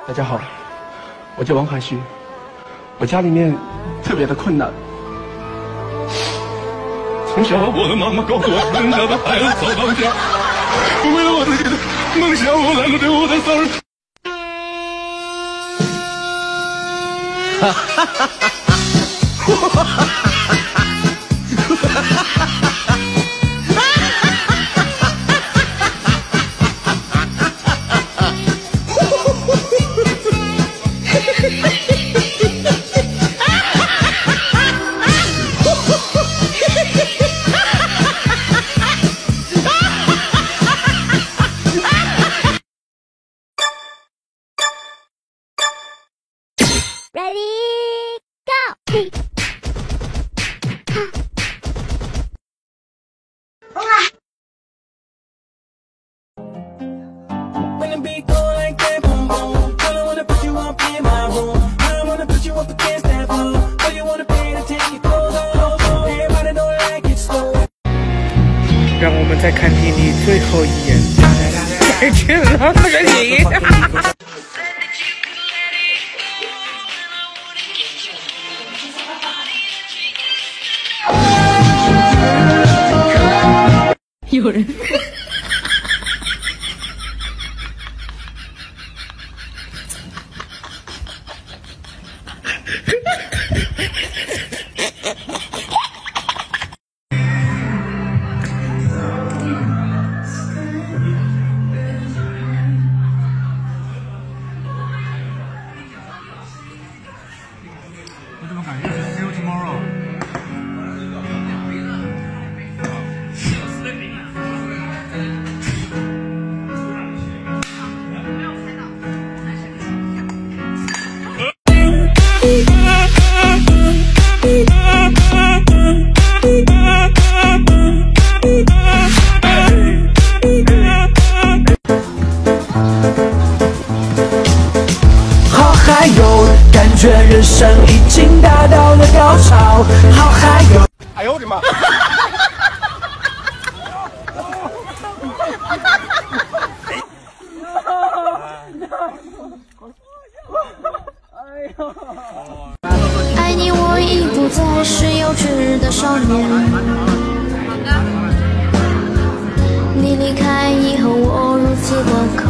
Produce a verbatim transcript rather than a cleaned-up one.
大家好，我叫王海旭，我家里面特别的困难。从小我的妈妈告诉我，人家的孩子早当家，为了我自己的梦想，我懒得对我的丧儿。哈哈哈哈哈哈！ Ready, go! When the beat go like that, boom boom. Girl, I wanna put you up in my room. I wanna put you up against that wall. Girl, you wanna pay to take your clothes off. Everybody don't like it slow. 让我们再看弟弟最后一眼，再见了，这个你。有人。 我怎么感觉是 See you tomorrow？ 好嗨哟，感觉人生已经达到了高潮。好嗨哟！ 哎呦我的妈！ 爱你，我已不再是幼稚的少年。你离开以后，我如此的可